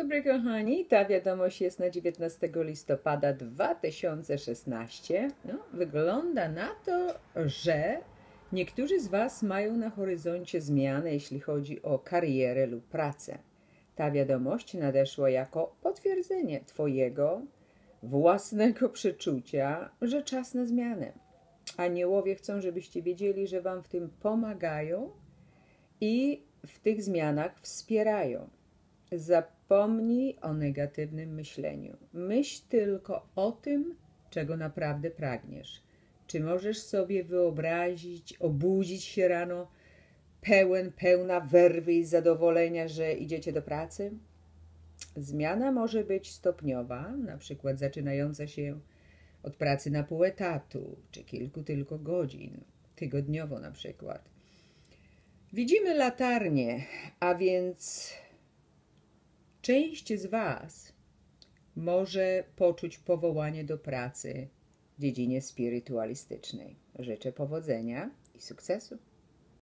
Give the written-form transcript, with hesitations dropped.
dobry, kochani. Ta wiadomość jest na 19 listopada 2016. No, wygląda na to, że niektórzy z Was mają na horyzoncie zmiany, jeśli chodzi o karierę lub pracę. Ta wiadomość nadeszła jako potwierdzenie Twojego własnego przeczucia, że czas na zmianę. Aniołowie chcą, żebyście wiedzieli, że Wam w tym pomagają i w tych zmianach wspierają. Zapomnij o negatywnym myśleniu. Myśl tylko o tym, czego naprawdę pragniesz. Czy możesz sobie wyobrazić, obudzić się rano pełna werwy i zadowolenia, że idziecie do pracy? Zmiana może być stopniowa, na przykład zaczynająca się od pracy na pół etatu, czy kilku tylko godzin, tygodniowo na przykład. Widzimy latarnię, a więc część z Was może poczuć powołanie do pracy w dziedzinie spirytualistycznej. Życzę powodzenia i sukcesu.